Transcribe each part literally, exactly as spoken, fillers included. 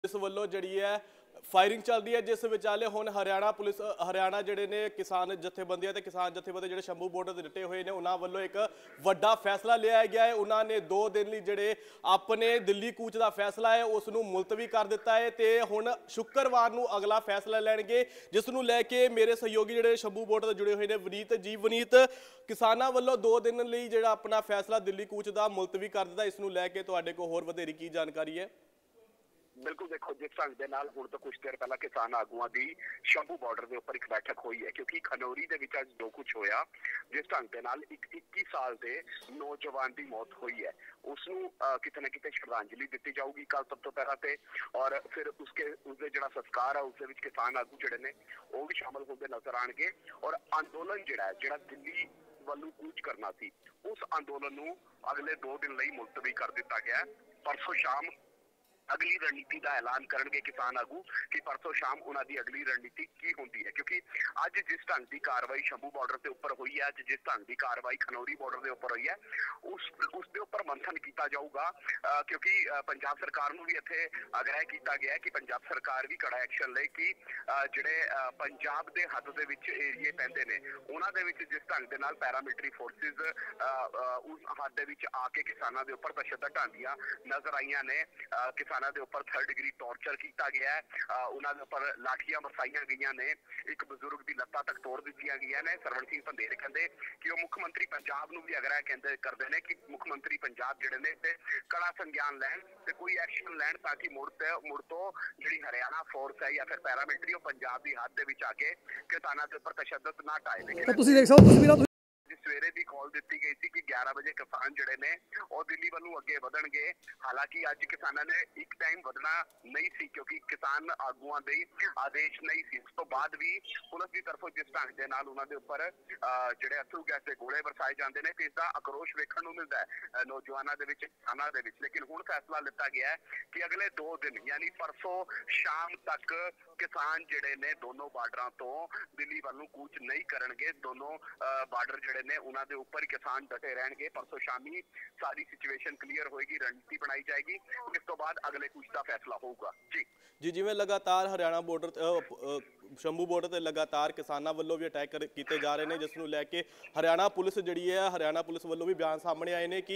ਇਸ ਵੱਲੋਂ ਜਿਹੜੀ ਹੈ फायरिंग चल रही है, जिस विचाले हुण हरियाणा पुलिस हरियाणा जिहड़े ने किसान जथेबंदियां ते किसान जथेबंदी जिहड़े शंभू बॉर्डर ते डटे हुए ने उन्हां वल्लों एक वड्डा फैसला लिया गया है। उन्होंने दो दिन लई जिहड़े अपने दिल्ली कूच का फैसला है उसनूं मुलतवी कर दिता है ते हुण शुक्रवार नूं अगला फैसला लैणगे, जिस नूं लैके मेरे सहयोगी जिहड़े शंभू बॉर्डर ते जुड़े हुए ने वनीत जी वनीत किसानां वल्लों दो दिन लई जिहड़ा अपना फैसला दिल्ली कूच का मुलतवी कर दिता, इस नूं लैके तुहाडे कोल होर वधेरी की जानकारी है? बिल्कुल देखो, जिस ढंग के नाल हुण तो कुछ देर पहला किसान आगुआं की शंभू बॉर्डर के उपर एक बैठक हुई है, क्योंकि खनौरी दे विच अज जो कुछ होया जिस ढंग के नाल एक इक्की साल के नौजवान की मौत हुई है उसनूं किते ना किते श्रद्धांजलि दी जाऊगी कल सब तो पहला ते, और फिर उसके उसके जिहड़ा संस्कार है उसदे विच किसान आगू जिहड़े ने वो भी शामिल होंदे नजर आउणगे। और अंदोलन जिहड़ा है जिहड़ा दिल्ली वालों कूच करना सी उस अंदोलन नूं अगले दो दिन लई मुलतवी कर दिता गया। परसों शाम अगली रणनीति का ऐलान करेंगे किसान आगू कि परसों शाम उन्होंने अगली रणनीति की होती है, क्योंकि अज जिस ढंग की कार्रवाई शंभू बॉर्डर के उपर हुई है, अज जिस ढंग की कार्रवाई खनौरी बॉर्डर के उपर हुई है उस उसके उपर मंथन किया जाऊगा, क्योंकि पंजाब सरकार को भी इत्थे आग्रह किया गया है कि पंजाब सरकार भी कड़ा एक्शन ले कि जिहड़े पंजाब के हद दे विच एरिए पैंदे ने उन्हां दे विच जिस ढंग दे नाल पैरामिलिटरी फोर्सिस उस हद दे विच आके किसानां दे उपर तशद्दद ढांदियां नजर आईयां ने। किसानां दे उपर थर्ड डिग्री टॉर्चर किया गया है, उन्हां दे उपर लाठियां बरसाईयां गईयां ने, एक बजुर्ग की लत्तां तक तोड़ दित्तियां गईयां ने। सरवण सिंह पंधेर कहंदे कि वो मुख मंत्री पंजाब नूं भी आग्रह कहंदे करदे ने कि मुख मंत्री पंजाब जिहड़े ने ते कड़ा संज्ञान लैण ते कोई एक्शन लैण ताकि मुड़ ते मुड़ तो जिहड़ी हरियाणा फोर्स है या फिर पैरामिलिटरी वो पंजाब की हद दे विच आके किसानां दे उपर तशद्दद ना ढाए। लेकिन सवेरे की कॉल दी गई थी कि ग्यारह बजे किसान जिहड़े ने वो दिल्ली वालों अगे वधणगे। हालांकि अज किसानां ने एक टाइम वधना नहीं सी, क्योंकि किसान आगुआं दे आदेश नहीं सी। उस तो बाद भी पुलिस की तरफों जिस ढंग के नाल उन्हां दे उपर जिहड़े अथरू गैस के गोले बरसाए जाते हैं ते इसदा आक्रोश वेखण नूं मिलदा है नौजवानों दे विच किसानां दे विच। लेकिन हुण फैसला लिता गया है कि अगले दो दिन यानी परसों शाम तक किसान जिहड़े ने दोनों बार्डरां तो दिल्ली वालों कूच नहीं करनगे। दोनों बार्डर जिहड़े ने उन्हां दे उपर किसान डटे रहणगे। परसों शामी सारी सिचुएशन क्लीयर होएगी, रणनीति बनाई जाएगी, इस तो बाद अगले कुछ का फैसला होगा। जी जी जिवें लगातार हरियाणा बॉर्डर शंभू बॉर्डर ते लगातार किसानां वल्लों भी अटैक किए जा रहे हैं, जिस नूं लैके हरियाणा पुलिस जिहड़ी है हरियाणा पुलिस वल्लों भी बयान सामने आए हैं कि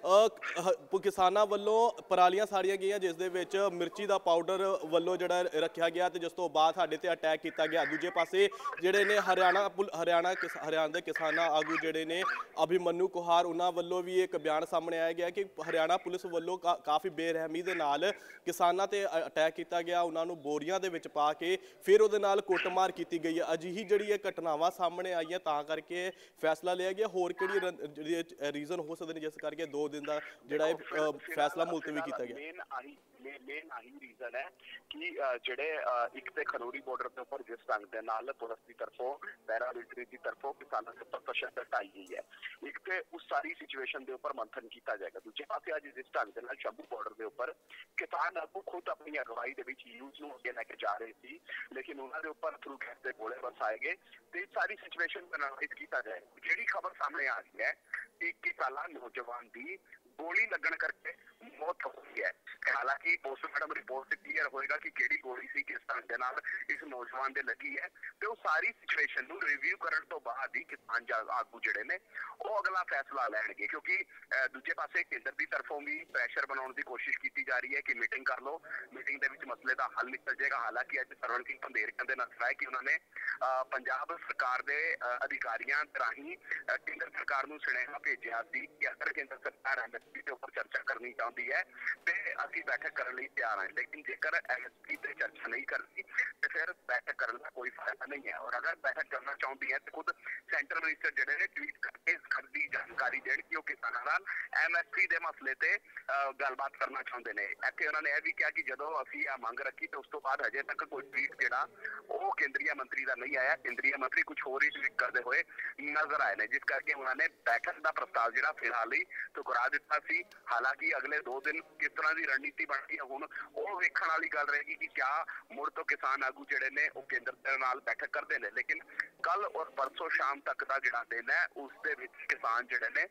किसानां वल्लों परालियां साड़ियां गईयां, जिस दे विच मिर्ची का पाउडर वल्लों जिहड़ा रखा गया ते जिस तो बाद साडे ते अटैक किया गया। दूजे पासे जिहड़े ने हरियाणा हरियाणा हरियाणा के किसानां आगू जिहड़े ने अभिमन्यु कुहार उन्हां वल्लों भी एक बयान सामने आया गया कि हरियाणा पुलिस वल्लों का काफ़ी बेरहमी दे नाल किसानां ते अटैक किया गया, उन्होंने बोरियां दे विच पा के फिर उहदे नाल कुटमार की गई है। अजिही जिहड़ी घटनावां सामने आईयां तां करके फैसला लिया गया। होर किहड़ी रीजन हो सकदे ने जिस करके दो दिन का जिहड़ा फैसला मुलतवी किया गया? मेन आही रीजन है कि जिहड़े एक ते खनौरी बॉर्डर के उपर जिस ढंग के नाल पुलिस की तरफों पैरामिलिटरी की तरफों किसानों के उपर तशद्दद ढाई गई है, एक ते उस सारी सिचुएशन के उपर मंथन किया जाएगा। दूजे पासे अज जिस ढंग के नाल शंभू बॉर्डर के उपर किसान आगू खुद अपनी अगवाई के विच यूथ नूं अगे लैके जा रहे थे, लेकिन उन्होंने उपर थ्रू गैस के गोले बरसाए गए तो सारी सिचुएशन को एनालाइज किया जाए। जिहड़ी खबर सामने आ रही है इक्की साला नौजवान की गोली लगन करके मौत हुई है। हालांकि पोस्टमार्टम रिपोर्ट से क्लीयर होएगा कि केड़ी गोली सी किस ढंग के नाल इस नौजवान दे लगी है, तो वो सारी सिचुएशन नूं रिव्यू करन तो बाद ही किसान आगू जिहड़े ने वो अगला फैसला लैणगे। क्योंकि दूजे पासे केंद्र की तरफों भी प्रैशर बनाने की कोशिश की जा रही है कि मीटिंग कर लो, मीटिंग दे विच मसले का हल निकल जाएगा। हालांकि अज सरवण सिंह पंधेर कहंदे नजर आए कि उन्होंने पंजाब सरकार के अधिकारियों राही केंद्र सरकार नूं सुनेहा भेजिया सी कि अगर केंद्र सरकार एमएसपी के उपर चर्चा करनी चाहती है तो असीं बैठक करने लिए तैयार हैं, लेकिन जेकर एमएसपी पर चर्चा नहीं करती तो फिर बैठक करने का कोई फायदा नहीं है। और अगर बैठक करना चाहती है तो खुद सेंट्रल मिनिस्टर जिहड़े ने ट्वीट करके इस गल की जानकारी देण कि वो किसानां नाल एमएसपी के मसले ते गलबात करना चाहते हैं। इत्थे उन्होंने यह भी कहा कि जदों असीं आ मंग रखी तो उस तो बाद अजे तक कोई ट्वीट जिहड़ा वो केंद्रीय मंत्री का नहीं आया। केंद्रीय मंत्री कुछ होर ही ट्वीट करते हुए नजर आए हैं, जिस करके उन्होंने बैठक का प्रस्ताव जिहड़ा फिलहाल ही ठुकरा दिता सी। हालांकि अगले दो दिन किस तरह की रणनीति बनती है हुण वो वेखण वाली गल रहेगी कि क्या मुड़ तो किसान आगू जिहड़े ने वो केंद्र दे नाल बैठक करते हैं। लेकिन कल और परसों शाम तक का जिहड़ा दिन है उस दे विच किसान जिहड़े ने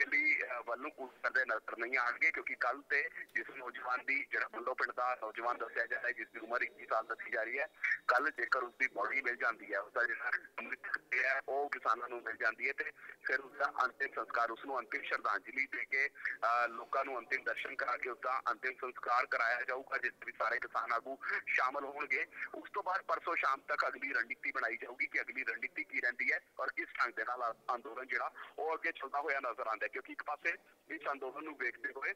ਦੇ ਲਈ ਵੱਲੋਂ ਕੁਝ ਕਰਦੇ ਨਜ਼ਰ ਨਹੀਂ ਆਣਗੇ, ਕਿਉਂਕਿ ਕੱਲ ਤੇ ਜਿਸ ਨੌਜਵਾਨ ਦੀ ਜਿਹੜਾ ਬੱਲੋ ਪਿੰਡ ਦਾ ਨੌਜਵਾਨ ਦੱਸਿਆ ਜਾ ਰਿਹਾ ਜਿਸ ਦੀ ਉਮਰ ਇੱਕੀ ਸਾਲ ਦੱਸੀ ਜਾ ਰਹੀ ਹੈ, ਕੱਲ ਜੇਕਰ ਉਸਦੀ ਬੋਡੀ ਮਿਲ ਜਾਂਦੀ ਹੈ, ਉਸਦਾ ਜਿਹੜਾ ਮ੍ਰਿਤਕ ਹੈ ਉਹ ਕਿਸਾਨਾਂ ਨੂੰ ਮਿਲ ਜਾਂਦੀ ਹੈ ਤੇ ਫਿਰ ਉਸਦਾ ਅੰਤਿਮ ਸੰਸਕਾਰ, ਉਸਨੂੰ ਅੰਤਿਮ ਸ਼ਰਧਾਂਜਲੀ ਦੇ ਕੇ ਲੋਕਾਂ ਨੂੰ ਅੰਤਿਮ ਦਰਸ਼ਨ ਕਰਾ ਕੇ ਉਸਦਾ ਅੰਤਿਮ ਸੰਸਕਾਰ ਕਰਾਇਆ ਜਾਊਗਾ, ਜਿਸ ਵਿੱਚ ਸਾਰੇ ਕਿਸਾਨ ਆਗੂ ਸ਼ਾਮਲ ਹੋਣਗੇ। ਉਸ ਤੋਂ ਬਾਅਦ ਪਰਸੋਂ ਸ਼ਾਮ ਤੱਕ ਅਗਲੀ ਰਣਨੀਤੀ ਬਣਾਈ ਜਾਊਗੀ ਕਿ ਅਗਲੀ ਰਣਨੀਤੀ ਕੀ ਰਹਿੰਦੀ ਹੈ ਔਰ ਕਿਸ ਢੰਗ ਦੇ ਨਾਲ ਅੰਦੋਲਨ ਜਿਹੜਾ ਉਹ ਅੱਗੇ ਚੱਲਦਾ ਹੋਇਆ ਨਜ਼ਰ ਆਉਂਦਾ ਹੈ, ਕਿਉਂਕਿ ਇੱਕ ਪਾਸੇ ਇਸ ਅੰਦੋਲਨ ਨੂੰ ਵੇਖਦੇ ਹੋਏ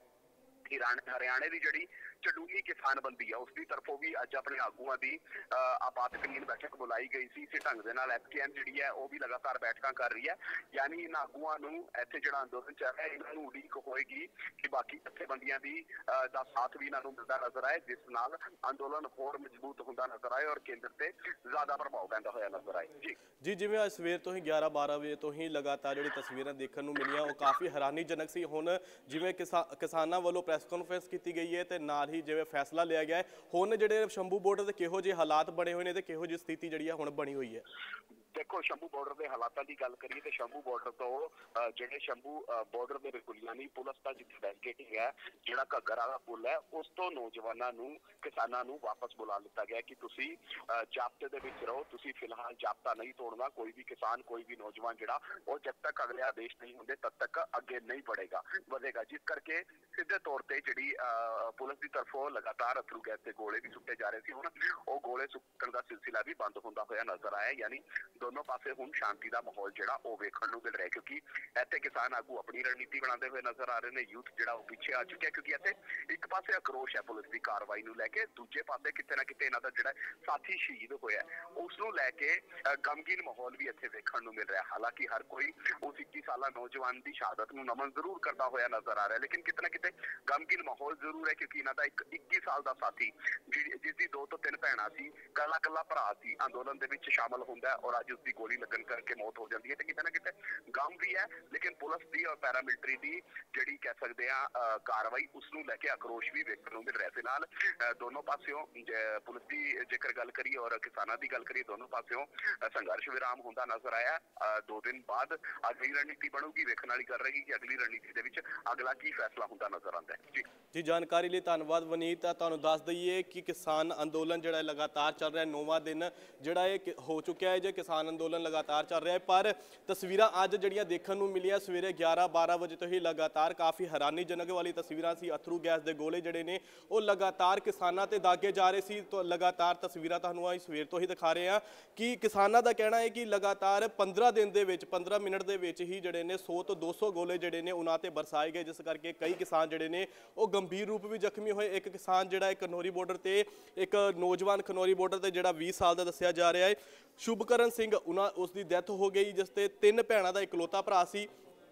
ਹਰਿਆਣੇ ਦੀ ਜਿਹੜੀ ਚੜੂਲੀ ਕਿਸਾਨਬੰਦੀ ਆ ਉਸਦੀ ਤਰਫੋਂ ਵੀ ਅੱਜ ਆਪਣੇ ਆਗੂਆਂ ਦੀ ਆਪਾਤਕਾਲੀਨ ਬੈਠਕ ਬੁਲਾਈ ਗਈ ਸੀ। ਇਸੇ ਢੰਗ ਦੇ ਨਾਲ ਐਫਕੇਐਮ ਜਿਹੜੀ ਹੈ ਉਹ ਵੀ ਲਗਾਤਾਰ ਬੈਠਕਾਂ ਕਰ ਰਹੀ ਹੈ, ਯਾਨੀ ਇਹਨਾਂ ਆਗੂਆਂ ਨੂੰ ਇੱਥੇ ਜਿਹੜਾ ਅੰਦੋਲਨ ਚੱਲ ਰਿਹਾ ਇਹਨਾਂ ਨੂੰ ਉਡੀਕ ਹੋਏਗੀ ਕਿ ਬਾਕੀ ਜਥੇਬੰਦੀਆਂ ਦੀ ਦਾ ਸਾਥ ਵੀ ਇਹਨਾਂ ਨੂੰ ਮਿਲਦਾ ਨਜ਼ਰ ਆਏ, ਜਿਸ ਨਾਲ ਅੰਦੋਲਨ ਹੋਰ ਮਜ਼ਬੂਤ ਹੁੰਦਾ ਨਜ਼ਰ ਆਏ ਔਰ ਕੇਂਦਰ ਤੇ ਜ਼ਿਆਦਾ ਪ੍ਰਭਾਵ ਪੈਂਦਾ ਹੋਇਆ ਨਜ਼ਰ ਆਏ। ਜੀ ਜੀ ਜਿਵੇਂ ਅੱਜ ਸਵੇਰ ਤੋਂ ਹੀ ਗਿਆਰਾਂ ਬਾਰਾਂ ਵਜੇ ਤੋਂ ਹੀ ਲਗਾਤਾਰ ਜਿਹੜੀ ਤਸਵੀਰਾਂ ਦੇਖਣ ਨੂੰ ਮਿਲੀਆਂ ਉਹ ਕਾਫੀ ਹੈਰਾਨੀਜਨਕ ਸੀ। ਹੁਣ ਜਿਵੇਂ ਕਿਸਾਨਾਂ ਵੱਲੋਂ ਪ੍ਰੈਸ ਕਾਨਫਰੰਸ ਕੀਤੀ ਗਈ ਹੈ ਤੇ ਨਾਲ ਹੀ ਜਿਵੇਂ ਫੈਸਲਾ ਲਿਆ ਗਿਆ ਹੈ, ਹੁਣ ਜਿਹੜੇ ਸ਼ੰਭੂ ਬਾਰਡਰ ਤੇ ਕਿਹੋ ਜਿਹੇ ਹਾਲਾਤ ਬਣੇ ਹੋਏ ਨੇ ਤੇ ਕਿਹੋ ਜਿਹੀ ਸਥਿਤੀ ਜਿਹੜੀ ਹੈ ਹੁਣ ਬਣੀ ਹੋਈ ਹੈ? ਦੇਖੋ, ਸ਼ੰਭੂ ਬਾਰਡਰ ਦੇ ਹਾਲਾਤਾਂ ਦੀ ਗੱਲ ਕਰੀਏ ਤੇ ਸ਼ੰਭੂ ਬਾਰਡਰ ਤੋਂ ਜਿਹੜੇ ਸ਼ੰਭੂ ਬਾਰਡਰ ਦੇ ਬਿਲਕੁਲ ਯਾਨੀ ਪੁਲਿਸ ਦਾ ਜਿੱਥੇ ਬੈਰੀਕੇਡਿੰਗ ਹੈ, ਜਿਹੜਾ ਘੱਗਰ ਵਾਲਾ ਪੁਲ ਹੈ, ਉਸ ਤੋਂ ਨੌਜਵਾਨਾਂ ਨੂੰ ਕਿਸਾਨਾਂ ਨੂੰ ਵਾਪਸ ਬੁਲਾ ਲਿੱਤਾ ਗਿਆ ਕਿ ਤੁਸੀਂ ਜਾਬਤੇ ਦੇ ਵਿੱਚ ਰਹੋ, ਤੁਸੀਂ ਫਿਲਹਾਲ ਜਾਬਤਾ ਨਹੀਂ ਤੋੜਨਾ। ਕੋਈ ਵੀ ਕਿਸਾਨ ਕੋਈ ਵੀ ਨੌਜਵਾਨ ਜਿਹੜਾ ਉਹ ਜਦ ਤੱਕ ਅਗਲੇ ਆਦੇਸ਼ ਨਹੀਂ ਹੁੰਦੇ ਤਦ ਤੱਕ ਅੱਗੇ ਨਹੀਂ ਵਧੇਗਾ ਵਧੇਗਾ ਜਿਸ ਕਰਕੇ ਸਿੱਧੇ ਤੌਰ ਤੇ ਜਿਹੜੀ ਪੁਲਿਸ ਦੀ ਤਰਫੋਂ ਲਗਾਤਾਰ ਅਥਰੂ ਗੈਸ ਦੇ ਗੋਲੇ ਵੀ ਸੁੱਟੇ ਜਾ ਰਹੇ ਸੀ। ਹੁਣ ਉਹ ਗੋਲੇ ਸੁੱਟਣ ਦਾ ਸਿਲਸਿਲਾ ਵੀ ਬੰਦ ਹੁੰਦਾ ਹੋਇਆ ਨਜ਼ਰ ਆਇਆ, ਯਾਨੀ ਦੋਨੋਂ ਪਾਸੇ ਹੁਣ ਸ਼ਾਂਤੀ ਦਾ ਮਾਹੌਲ ਜਿਹੜਾ ਉਹ ਵੇਖਣ ਨੂੰ ਮਿਲ ਰਿਹਾ, ਕਿਉਂਕਿ ਇੱਥੇ ਕਿਸਾਨ ਆਗੂ ਆਪਣੀ ਰਣਨੀਤੀ ਬਣਾਉਂਦੇ ਹੋਏ ਨਜ਼ਰ ਆ ਰਹੇ ਨੇ। ਯੂਥ ਜਿਹੜਾ ਉਹ ਪਿੱਛੇ ਆ ਚੁੱਕਿਆ, ਕਿਉਂਕਿ ਇੱਥੇ ਇੱਕ ਪਾਸੇ ਆਕਰੋਸ਼ ਹੈ ਪੁਲਿਸ ਦੀ ਕਾਰਵਾਈ ਨੂੰ ਲੈ ਕੇ, ਦੂਜੇ ਪਾਸੇ ਕਿਤੇ ਨਾ ਕਿਤੇ ਇਹਨਾਂ ਦਾ ਜਿਹੜਾ ਸਾਥੀ ਸ਼ਹੀਦ ਹੋਇਆ ਉਸ ਨੂੰ ਲੈ ਕੇ ਗਮਗੀਨ ਮਾਹੌਲ ਵੀ ਇੱਥੇ ਵੇਖਣ ਨੂੰ ਮਿਲ ਰਿਹਾ। ਹਾਲਾਂਕਿ ਹਰ ਕੋਈ ਉਸ ਇੱਕੀ ਸਾਲਾ ਨੌਜਵਾਨ ਦੀ ਸ਼ਹਾਦਤ ਨੂੰ ਨਮਨ ਜ਼ਰੂਰ ਕਰਦਾ ਹੋਇਆ ਨਜ਼ਰ ਆ ਰਿਹਾ, ਲੇਕਿਨ ਕਿਤੇ ਨਾ ਕਿਤੇ ਗਮਗੀਨ ਮਾਹੌਲ ਜ਼ਰੂਰ ਹੈ, ਕਿਉਂਕਿ ਇਹਨਾਂ ਦਾ ਇੱਕ ਇੱਕੀ ਸਾਲ ਦਾ ਸਾਥੀ ਜਿਸ ਦੀ ਦੋ ਤੋਂ ਤਿੰਨ ਭੈਣਾਂ ਸੀ, ਕੱਲਾ ਕੱਲਾ ਭਰਾ ਸੀ, ਅੰਦੋਲਨ ਦੇ ਵਿੱਚ ਸ਼ਾਮਲ ਹੁੰਦਾ ਔਰ ਅੱਜ ਉਸਦੀ ਗੋਲੀ ਲੱਗਣ ਕਰਕੇ ਮੌਤ ਹੋ ਜਾਂਦੀ ਹੈ। ਤੇ ਕਿਤੇ ਨਾ ਕਿਤੇ ਗਮ ਵੀ ਹੈ, ਲੇਕਿਨ ਪੁਲਿਸ ਦੀ ਔਰ ਪੈਰਾਮਿਲਟਰੀ ਦੀ ਜਿਹੜੀ ਕਹਿ ਸਕਦੇ ਆ ਕਾਰਵਾਈ ਉਸ ਨੂੰ ਲੈ ਕੇ ਆਕਰੋਸ਼ ਵੀ ਵੇਖਣ ਨੂੰ ਮਿਲ ਰਿਹਾ। ਫਿਲਹਾਲ ਦੋਨੋਂ ਪਾਸਿਓਂ ਪੁਲਿਸ ਦੀ ਜੇਕਰ ਗੱਲ ਕਰੀਏ ਔਰ ਕਿਸਾਨਾਂ ਦੀ ਗੱਲ ਕਰੀਏ, ਦੋਨੋਂ ਪਾਸਿਓਂ ਸੰਘਰਸ਼ ਵਿਰਾਮ ਹੁੰਦਾ ਨਜ਼ਰ ਆਇਆ। ਦੋ ਦਿਨ ਬਾਅਦ ਅਗਲੀ ਰਣਨੀਤੀ ਬਣੂਗੀ, ਵੇਖਣ ਵਾਲੀ ਗੱਲ ਰਹੇਗੀ ਕਿ ਅਗਲੀ ਰਣਨੀਤੀ ਦੇ ਵਿੱਚ ਅਗਲਾ ਕੀ ਫੈਸਲਾ ਹੁੰਦਾ ਨਜ਼ਰ ਆਉਂਦਾ ਹੈ। ਜੀ ਜੀ ਜਾਣਕਾਰੀ ਲਈ ਧੰਨਵਾਦ ਵਨੀਤ। ਤੁਹਾਨੂੰ ਦੱਸ ਦਈਏ ਕਿ ਕਿਸਾਨ ਅੰਦੋਲਨ ਜਿਹੜਾ ਲਗਾਤਾਰ ਚੱਲ ਰਿਹਾ, ਨੌਵਾਂ ਦਿਨ ਜਿਹੜਾ ਇਹ ਹੋ ਚੁੱਕਿਆ ਹੈ ਜੇ ਕਿਸਾਨ ਅੰਦੋਲਨ ਲਗਾਤਾਰ ਚੱਲ ਰਿਹਾ ਹੈ, ਪਰ ਤਸਵੀਰਾਂ ਅੱਜ ਜਿਹੜੀਆਂ ਦੇਖਣ ਨੂੰ ਮਿਲੀਆਂ ਸਵੇਰੇ ਗਿਆਰਾਂ ਬਾਰਾਂ ਵਜੇ ਤੋਂ ਹੀ ਲਗਾਤਾਰ ਕਾਫੀ ਹੈਰਾਨੀਜਨਕ ਵਾਲੀ ਤਸਵੀਰਾਂ ਸੀ। ਅਥਰੂ ਗੈਸ ਦੇ ਗੋਲੇ ਜਿਹੜੇ ਨੇ ਉਹ ਲਗਾਤਾਰ ਕਿਸਾਨਾਂ ਤੇ ਦਾਗੇ ਜਾ ਰਹੇ ਸੀ। ਤਾਂ ਲਗਾਤਾਰ ਤਸਵੀਰਾਂ ਤੁਹਾਨੂੰ ਅੱਜ ਸਵੇਰ ਤੋਂ ਹੀ ਦਿਖਾ ਰਹੇ ਹਾਂ ਕਿ ਕਿਸਾਨਾਂ ਦਾ ਕਹਿਣਾ ਹੈ ਕਿ ਲਗਾਤਾਰ ਪੰਦਰਾਂ ਦਿਨ ਦੇ ਵਿੱਚ ਪੰਦਰਾਂ ਮਿੰਟ ਦੇ ਵਿੱਚ ਹੀ ਜਿਹੜੇ ਨੇ ਸੌ ਤੋਂ ਦੋ ਸੌ ਗੋਲੇ ਜਿਹੜੇ ਨੇ ਉਹਨਾਂ ਤੇ ਬਰਸਾਏ ਗਏ, ਜਿਸ ਕਰਕੇ ਕਈ ਕਿਸਾਨ ਜਿਹੜੇ ਨੇ ਉਹ ਗੰਭੀਰ ਰੂਪ ਵਿੱਚ ਜ਼ਖਮੀ ਹੋਏ। ਇੱਕ ਕਿਸਾਨ ਜਿਹੜਾ ਖਨੌਰੀ ਬਾਰਡਰ ਤੇ ਇੱਕ ਨੌਜਵਾਨ ਖਨੌਰੀ ਬਾਰਡਰ ਤੇ ਜਿਹੜਾ ਵੀਹ ਸਾਲ ਦਾ ਦੱਸਿਆ ਜਾ ਰਿਹਾ ਹੈ, ਸ਼ੁਭਕਰਨ ਸਿੰਘ, ਉਹਨਾਂ ਉਸ ਦੀ ਡੈਥ ਹੋ ਗਈ, ਜਿਸ ਤੇ ਤਿੰਨ ਭੈਣਾਂ ਦਾ ਇਕਲੌਤਾ ਭਰਾ ਸੀ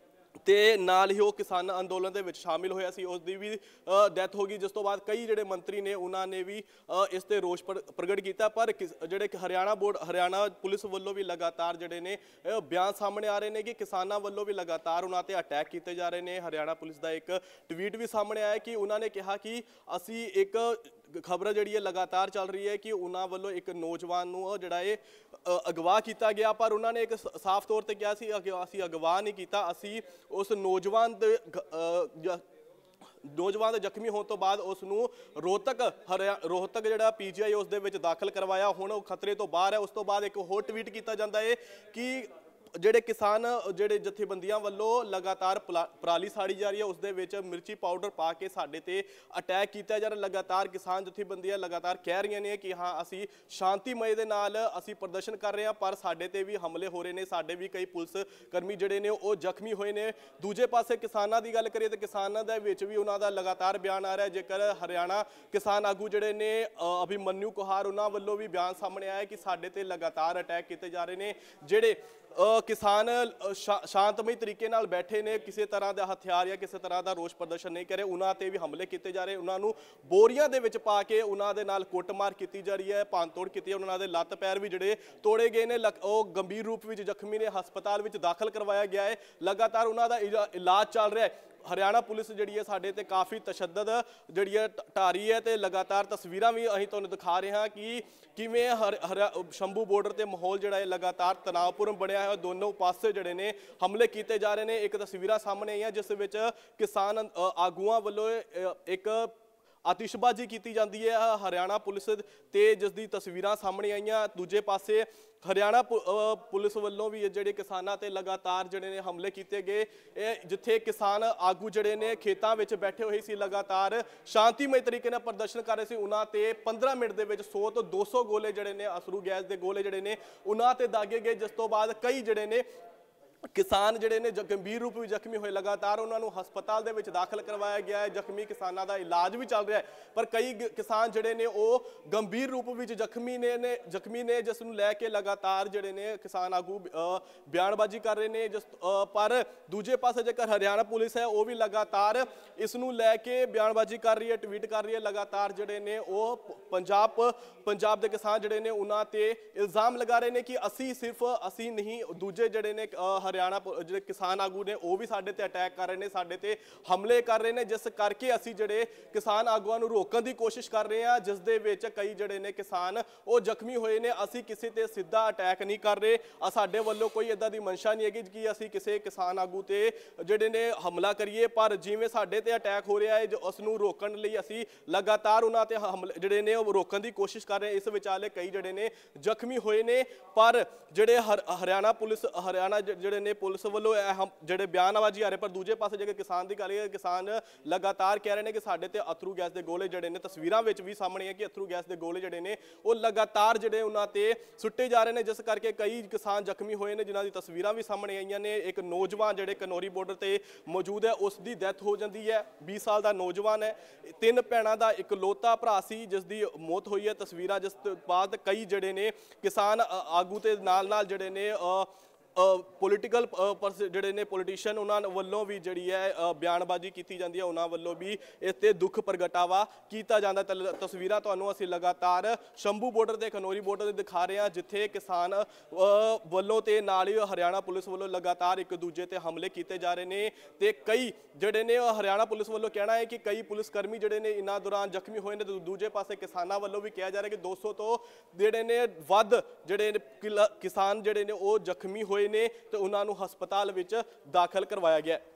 ਤੇ ਨਾਲ ਹੀ ਉਹ ਕਿਸਾਨ ਅੰਦੋਲਨ ਦੇ ਵਿੱਚ ਸ਼ਾਮਿਲ ਹੋਇਆ ਸੀ, ਉਸ ਦੀ ਵੀ ਡੈਥ ਹੋ ਗਈ। ਜਿਸ ਤੋਂ ਬਾਅਦ ਕਈ ਜਿਹੜੇ ਮੰਤਰੀ ਨੇ ਉਹਨਾਂ ਨੇ ਵੀ ਇਸ ਤੇ ਰੋਸ਼ ਪ੍ਰਗਟ ਕੀਤਾ, ਪਰ ਜਿਹੜੇ ਹਰਿਆਣਾ ਬੋਰਡ ਹਰਿਆਣਾ ਪੁਲਿਸ ਵੱਲੋਂ ਵੀ ਲਗਾਤਾਰ ਜਿਹੜੇ ਨੇ ਬਿਆਨ ਸਾਹਮਣੇ ਆ ਰਹੇ ਨੇ ਕਿ ਕਿਸਾਨਾਂ ਵੱਲੋਂ ਵੀ ਲਗਾਤਾਰ ਉਹਨਾਂ ਤੇ ਅਟੈਕ ਕੀਤੇ ਜਾ ਰਹੇ ਨੇ। ਹਰਿਆਣਾ ਪੁਲਿਸ ਦਾ ਇੱਕ ਟਵੀਟ ਵੀ ਸਾਹਮਣੇ ਆਇਆ ਕਿ ਉਹਨਾਂ ਨੇ ਕਿਹਾ ਕਿ ਅਸੀਂ ਇੱਕ ਖਬਰ ਜਿਹੜੀ ਹੈ ਲਗਾਤਾਰ ਚੱਲ ਰਹੀ ਹੈ ਕਿ ਉਹਨਾਂ ਵੱਲੋਂ ਇੱਕ ਨੌਜਵਾਨ ਨੂੰ ਜਿਹੜਾ ਇਹ ਅਗਵਾ ਕੀਤਾ ਗਿਆ, ਪਰ ਉਹਨਾਂ ਨੇ ਇੱਕ ਸਾਫ਼ ਤੌਰ ਤੇ ਕਿਹਾ ਸੀ ਅਸੀਂ ਅਗਵਾ ਨਹੀਂ ਕੀਤਾ, ਅਸੀਂ ਉਸ ਨੌਜਵਾਨ ਦੇ ਨੌਜਵਾਨ ਦੇ ਜ਼ਖਮੀ ਹੋਣ ਤੋਂ ਬਾਅਦ ਉਸ ਨੂੰ ਰੋਹਤਕ ਹਰਿਆ ਰੋਹਤਕ ਜਿਹੜਾ ਪੀਜੀਆਈ ਉਸ ਦੇ ਵਿੱਚ ਦਾਖਲ ਕਰਵਾਇਆ, ਹੁਣ ਉਹ ਖਤਰੇ ਤੋਂ ਬਾਹਰ ਹੈ। ਉਸ ਤੋਂ ਬਾਅਦ ਇੱਕ ਹੋਰ ਟਵੀਟ ਕੀਤਾ ਜਾਂਦਾ ਹੈ ਕਿ ਜਿਹੜੇ ਕਿਸਾਨ ਜਿਹੜੇ ਜਥੇਬੰਦੀਆਂ ਵੱਲੋਂ ਲਗਾਤਾਰ ਪਰਾਲੀ ਸਾੜੀ ਜਾ ਰਹੀ ਹੈ, ਉਸ ਦੇ ਵਿੱਚ ਮਿਰਚੀ ਪਾਊਡਰ ਪਾ ਕੇ ਸਾਡੇ ਤੇ ਅਟੈਕ ਕੀਤਾ ਜਾ ਰਿਹਾ। ਲਗਾਤਾਰ ਕਿਸਾਨ ਜਥੇਬੰਦੀਆਂ ਲਗਾਤਾਰ ਕਹਿ ਰਹੀਆਂ ਨੇ ਕਿ ਹਾਂ ਅਸੀਂ ਸ਼ਾਂਤੀਮਈ ਦੇ ਨਾਲ ਅਸੀਂ ਪ੍ਰਦਰਸ਼ਨ ਕਰ ਰਹੇ ਹਾਂ, ਪਰ ਸਾਡੇ ਤੇ ਵੀ ਹਮਲੇ ਹੋ ਰਹੇ ਨੇ, ਸਾਡੇ ਵੀ ਕਈ ਪੁਲਿਸ ਕਰਮੀ ਜਿਹੜੇ ਨੇ ਉਹ ਜ਼ਖਮੀ ਹੋਏ ਨੇ। ਦੂਜੇ ਪਾਸੇ ਕਿਸਾਨਾਂ ਦੀ ਗੱਲ ਕਰੀਏ ਤਾਂ ਕਿਸਾਨਾਂ ਦੇ ਵਿੱਚ ਵੀ ਉਹਨਾਂ ਦਾ ਲਗਾਤਾਰ ਬਿਆਨ ਆ ਰਿਹਾ। ਜੇਕਰ ਹਰਿਆਣਾ ਕਿਸਾਨ ਆਗੂ ਜਿਹੜੇ ਨੇ ਅਭਿਮਨਿਊ ਕੁਹਾਰ, ਉਹਨਾਂ ਵੱਲੋਂ ਵੀ ਬਿਆਨ ਸਾਹਮਣੇ ਆਇਆ ਕਿ ਸਾਡੇ ਤੇ ਲਗਾਤਾਰ ਅਟੈਕ ਕੀਤੇ ਜਾ ਰਹੇ ਨੇ। ਜਿਹੜੇ ਕਿਸਾਨ ਸ਼ਾਂਤਮਈ ਤਰੀਕੇ ਨਾਲ ਬੈਠੇ ਨੇ, ਕਿਸੇ ਤਰ੍ਹਾਂ ਦਾ ਹਥਿਆਰ ਜਾਂ ਕਿਸੇ ਤਰ੍ਹਾਂ ਦਾ ਰੋਸ ਪ੍ਰਦਰਸ਼ਨ ਨਹੀਂ ਕਰ ਰਹੇ, ਉਹਨਾਂ ਤੇ ਵੀ ਹਮਲੇ ਕੀਤੇ ਜਾ ਰਹੇ, ਉਹਨਾਂ ਨੂੰ ਬੋਰੀਆਂ ਦੇ ਵਿੱਚ ਪਾ ਕੇ ਉਹਨਾਂ ਦੇ ਨਾਲ ਕੁੱਟਮਾਰ ਕੀਤੀ ਜਾ ਰਹੀ ਹੈ, ਭੰਨ ਤੋੜ ਕੀਤੀ ਹੈ, ਉਹਨਾਂ ਦੇ ਲੱਤ ਪੈਰ ਵੀ ਜਿਹੜੇ ਤੋੜੇ ਗਏ ਨੇ, ਉਹ ਗੰਭੀਰ ਰੂਪ ਵਿੱਚ ਜ਼ਖਮੀ ਨੇ, ਹਸਪਤਾਲ ਵਿੱਚ ਦਾਖਲ ਕਰਵਾਇਆ ਗਿਆ ਹੈ, ਲਗਾਤਾਰ ਉਹਨਾਂ ਦਾ ਇਲਾਜ ਚੱਲ ਰਿਹਾ ਹੈ। ਹਰਿਆਣਾ ਪੁਲਿਸ ਜਿਹੜੀ ਹੈ ਸਾਡੇ ਤੇ ਕਾਫੀ ਤਸ਼ੱਦਦ ਜਿਹੜੀ ਹੈ ਢਾ ਰਹੀ ਹੈ ਤੇ ਲਗਾਤਾਰ ਤਸਵੀਰਾਂ ਵੀ ਅਸੀਂ ਤੁਹਾਨੂੰ ਦਿਖਾ ਰਹੇ ਹਾਂ ਕਿ ਕਿਵੇਂ ਹਰ ਹਰਿਆ- ਸ਼ੰਭੂ ਬਾਰਡਰ ਤੇ ਮਾਹੌਲ ਜਿਹੜਾ ਹੈ ਲਗਾਤਾਰ ਤਣਾਅਪੂਰਨ ਬਣਿਆ ਹੈ। ਦੋਨੋਂ ਪਾਸੇ ਜਿਹੜੇ ਨੇ ਹਮਲੇ ਕੀਤੇ ਜਾ ਰਹੇ ਨੇ। ਇੱਕ ਤਸਵੀਰਾਂ ਸਾਹਮਣੇ ਆਈਆਂ ਜਿਸ ਵਿੱਚ ਕਿਸਾਨ ਅ, ਆਗੂਆਂ ਵੱਲੋਂ ਅ, ਇੱਕ ਆਤਿਸ਼ਬਾਜ਼ੀ ਕੀਤੀ ਜਾਂਦੀ ਹੈ ਹਰਿਆਣਾ ਪੁਲਿਸ ਤੇ, ਜਿਸ ਦੀ ਤਸਵੀਰਾਂ ਸਾਹਮਣੇ ਆਈਆਂ। ਦੂਜੇ ਪਾਸੇ ਹਰਿਆਣਾ ਪੁ- ਅ, ਪੁਲਿਸ ਵੱਲੋਂ ਵੀ ਇਹ ਜਿਹੜੇ ਕਿਸਾਨਾਂ ਤੇ ਲਗਾਤਾਰ ਜਿਹੜੇ ਨੇ ਹਮਲੇ ਕੀਤੇ ਗਏ। ਇਹ ਜਿੱਥੇ ਕਿਸਾਨ ਆਗੂ ਜਿਹੜੇ ਨੇ ਖੇਤਾਂ ਵਿੱਚ ਬੈਠੇ ਹੋਏ ਸੀ, ਲਗਾਤਾਰ ਸ਼ਾਂਤੀਮਈ ਤਰੀਕੇ ਨਾਲ ਪ੍ਰਦਰਸ਼ਨ ਕਰ ਰਹੇ ਸੀ, ਉਹਨਾਂ ਤੇ ਪੰਦਰਾਂ ਮਿੰਟ ਦੇ ਵਿੱਚ ਸੌ ਤੋਂ ਦੋ ਸੌ ਗੋਲੇ ਜਿਹੜੇ ਨੇ ਅਸਰੂ ਗੈਸ ਦੇ ਗੋਲੇ ਜਿਹੜੇ ਨੇ ਉਹਨਾਂ ਤੇ ਦਾਗੇ ਗਏ, ਜਿਸ ਤੋਂ ਬਾਅਦ ਕਈ ਜਿਹੜੇ ਨੇ ਕਿਸਾਨ ਜਿਹੜੇ ਨੇ ਗੰਭੀਰ ਰੂਪ ਵਿੱਚ ਜ਼ਖਮੀ ਹੋਏ। ਲਗਾਤਾਰ ਉਹਨਾਂ ਨੂੰ ਹਸਪਤਾਲ ਦੇ ਵਿੱਚ ਦਾਖਲ ਕਰਵਾਇਆ ਗਿਆ ਹੈ। ਜ਼ਖਮੀ ਕਿਸਾਨਾਂ ਦਾ ਇਲਾਜ ਵੀ ਚੱਲ ਰਿਹਾ ਹੈ, ਪਰ ਕਈ ਗ- ਕਿਸਾਨ ਜਿਹੜੇ ਨੇ ਉਹ ਗੰਭੀਰ ਰੂਪ ਵਿੱਚ ਜ਼ਖਮੀ ਨੇ ਨੇ ਜ਼ਖਮੀ ਨੇ ਜਿਸ ਨੂੰ ਲੈ ਕੇ ਲਗਾਤਾਰ ਜਿਹੜੇ ਨੇ ਕਿਸਾਨ ਆਗੂ ਅ, ਬਿਆਨਬਾਜ਼ੀ ਕਰ ਰਹੇ ਨੇ। ਜਿਸ ਅ, ਪਰ ਦੂਜੇ ਪਾਸੇ ਜੇਕਰ ਹਰਿਆਣਾ ਪੁਲਿਸ ਹੈ ਉਹ ਵੀ ਲਗਾਤਾਰ ਇਸ ਨੂੰ ਲੈ ਕੇ ਬਿਆਨਬਾਜ਼ੀ ਕਰ ਰਹੀ ਹੈ, ਟਵੀਟ ਕਰ ਰਹੀ ਹੈ। ਲਗਾਤਾਰ ਜਿਹੜੇ ਨੇ ਉਹ ਪ- ਪੰਜਾਬ ਪੰਜਾਬ ਦੇ ਕਿਸਾਨ ਜਿਹੜੇ ਨੇ ਉਹਨਾਂ ਤੇ ਇਲਜ਼ਾਮ ਲਗਾ ਰਹੇ ਨੇ ਕਿ ਅਸੀਂ ਸਿਰਫ ਅਸੀਂ ਨਹੀਂ, ਦੂਜੇ ਜਿਹੜੇ ਨੇ ਅ, ਹਰਿਆਣਾ ਪੁ- ਜਿਹੜੇ ਕਿਸਾਨ ਆਗੂ ਨੇ ਉਹ ਵੀ ਸਾਡੇ ਤੇ ਅਟੈਕ ਕਰ ਰਹੇ ਨੇ, ਸਾਡੇ ਤੇ ਹਮਲੇ ਕਰ ਰਹੇ ਨੇ, ਜਿਸ ਕਰਕੇ ਅਸੀਂ ਜਿਹੜੇ ਕਿਸਾਨ ਆਗੂਆਂ ਨੂੰ ਰੋਕਣ ਦੀ ਕੋਸ਼ਿਸ਼ ਕਰ ਰਹੇ ਹਾਂ, ਜਿਸ ਦੇ ਵਿੱਚ ਕਈ ਜਿਹੜੇ ਨੇ ਕਿਸਾਨ ਉਹ ਜ਼ਖਮੀ ਹੋਏ ਨੇ। ਅਸੀਂ ਕਿਸੇ ਤੇ ਸਿੱਧਾ ਅਟੈਕ ਨਹੀਂ ਕਰ ਰਹੇ, ਆ ਸਾਡੇ ਵੱਲੋਂ ਕੋਈ ਇਦਾਂ ਦੀ ਮਨਸ਼ਾ ਨਹੀਂ ਹੈਗੀ ਕਿ ਅਸੀਂ ਕਿਸੇ ਕਿਸਾਨ ਆਗੂ ਤੇ ਜਿਹੜੇ ਨੇ ਹਮਲਾ ਕਰੀਏ, ਪਰ ਜਿਵੇਂ ਸਾਡੇ ਤੇ ਅਟੈਕ ਹੋ ਰਿਹਾ ਹੈ ਉਸ ਨੂੰ ਰੋਕਣ ਲਈ ਅਸੀਂ ਲਗਾਤਾਰ ਉਹਨਾਂ ਤੇ ਹਮਲੇ ਜਿਹੜੇ ਨੇ ਉਹ ਰੋਕਣ ਦੀ ਕੋਸ਼ਿਸ਼ ਕਰ ਰਹੇ ਹਾਂ। ਇਸ ਵਿਚਾਲੇ ਕਈ ਜਿਹੜੇ ਨੇ ਜ਼ਖਮੀ ਹੋਏ ਨੇ, ਪਰ ਜਿਹੜੇ ਹਰ- ਹਰਿਆਣਾ ਪੁਲਿਸ ਹਰਿਆਣਾ ਜ- ਜਿਹੜੇ ਨੇ ਪੁਲਿਸ ਵੱਲੋਂ ਇਹ ਹਮ- ਜਿਹੜੇ ਬਿਆਨਬਾਜ਼ੀ ਆ ਰਹੇ, ਪਰ ਦੂਜੇ ਪਾਸੇ ਜੇਕਰ ਕਿਸਾਨ ਦੀ ਗੱਲ ਹੈ, ਕਿਸਾਨ ਲਗਾਤਾਰ ਕਹਿ ਰਹੇ ਨੇ ਕਿ ਸਾਡੇ ਤੇ ਅਥਰੂ ਗੈਸ ਦੇ ਗੋਲੇ ਜਿਹੜੇ ਨੇ, ਤਸਵੀਰਾਂ ਵਿੱਚ ਵੀ ਸਾਹਮਣੇ ਹੈ ਕਿ ਅਥਰੂ ਗੈਸ ਦੇ ਗੋਲੇ ਜਿਹੜੇ ਨੇ ਉਹ ਲਗਾਤਾਰ ਜਿਹੜੇ ਉਹਨਾਂ ਤੇ ਸੁੱਟੇ ਜਾ ਰਹੇ ਨੇ, ਜਿਸ ਕਰਕੇ ਕਈ ਕਿਸਾਨ ਜ਼ਖਮੀ ਹੋਏ ਨੇ, ਜਿਨ੍ਹਾਂ ਦੀ ਤਸਵੀਰਾਂ ਵੀ ਸਾਹਮਣੇ ਆਈਆਂ ਨੇ। ਇੱਕ ਨੌਜਵਾਨ ਜਿਹੜੇ ਕਨੌਰੀ ਬਾਰਡਰ ਤੇ ਮੌਜੂਦ ਹੈ, ਉਸ ਦੀ ਡੈਥ ਹੋ ਜਾਂਦੀ ਹੈ। ਵੀਹ ਸਾਲ ਦਾ ਨੌਜਵਾਨ ਹੈ, ਤਿੰਨ ਭੈਣਾਂ ਦਾ ਇਕਲੌਤਾ ਭਰਾ ਸੀ ਜਿਸ ਦੀ ਮੌਤ ਹੋਈ ਹੈ। ਤਸਵੀਰਾਂ ਜਿਸ ਤੋਂ ਬਾਅਦ ਕਈ ਜਿਹੜੇ ਨੇ ਕਿਸਾਨ ਅ, ਆਗੂ ਤੇ ਨਾਲ ਨਾਲ ਜਿਹੜੇ ਨੇ ਅ, ਪੋਲੀਟੀਕਲ ਜਿਹੜੇ ਨੇ ਪੋਲੀਟੀਸ਼ੀਅਨ ਉਹਨਾਂ ਵੱਲੋਂ ਵੀ ਜਿਹੜੀ ਹੈ ਅ, ਬਿਆਨਬਾਜ਼ੀ ਕੀਤੀ ਜਾਂਦੀ ਹੈ, ਉਹਨਾਂ ਵੱਲੋਂ ਵੀ ਇਸ ਤੇ ਦੁੱਖ ਪ੍ਰਗਟਾਵਾ ਕੀਤਾ ਜਾਂਦਾ। ਤਲ- ਤਸਵੀਰਾਂ ਤੁਹਾਨੂੰ ਅਸੀਂ ਲਗਾਤਾਰ ਸ਼ੰਭੂ ਬਾਰਡਰ ਤੇ ਕਨੌਰੀ ਬਾਰਡਰ ਤੇ ਦਿਖਾ ਰਹੇ ਹਾਂ, ਜਿੱਥੇ ਕਿਸਾਨ ਅ, ਵੱਲੋਂ ਤੇ ਨਾਲ ਹੀ ਹਰਿਆਣਾ ਪੁਲਿਸ ਵੱਲੋਂ ਲਗਾਤਾਰ ਇੱਕ ਦੂਜੇ ਤੇ ਹਮਲੇ ਕੀਤੇ ਜਾ ਰਹੇ ਨੇ। ਤੇ ਕਈ ਜਿਹੜੇ ਨੇ ਉਹ ਹਰਿਆਣਾ ਪੁਲਿਸ ਵੱਲੋਂ ਕਹਿਣਾ ਹੈ ਕਿ ਕਈ ਪੁਲਿਸ ਕਰਮੀ ਜਿਹੜੇ ਨੇ ਇਹਨਾਂ ਦੌਰਾਨ ਜ਼ਖਮੀ ਹੋਏ ਨੇ। ਤੇ ਦੂਜੇ ਪਾਸੇ ਕਿਸਾਨਾਂ ਵੱਲੋਂ ਵੀ ਕਿਹਾ ਜਾ ਰਿਹਾ ਕਿ ਦੋ ਸੌ ਤੋਂ ਜਿਹੜੇ ਨੇ ਵੱਧ ਜਿਹੜੇ ਨੇ ਕਿਲਾ- ਕਿਸਾਨ ਜਿਹੜੇ ਨੇ ਉਹ ਜ਼ਖਮੀ ਹੋਏ ਨੇ ਤੇ ਉਹਨਾਂ ਨੂੰ ਹਸਪਤਾਲ ਵਿੱਚ ਦਾਖਲ ਕਰਵਾਇਆ ਗਿਆ ਹੈ।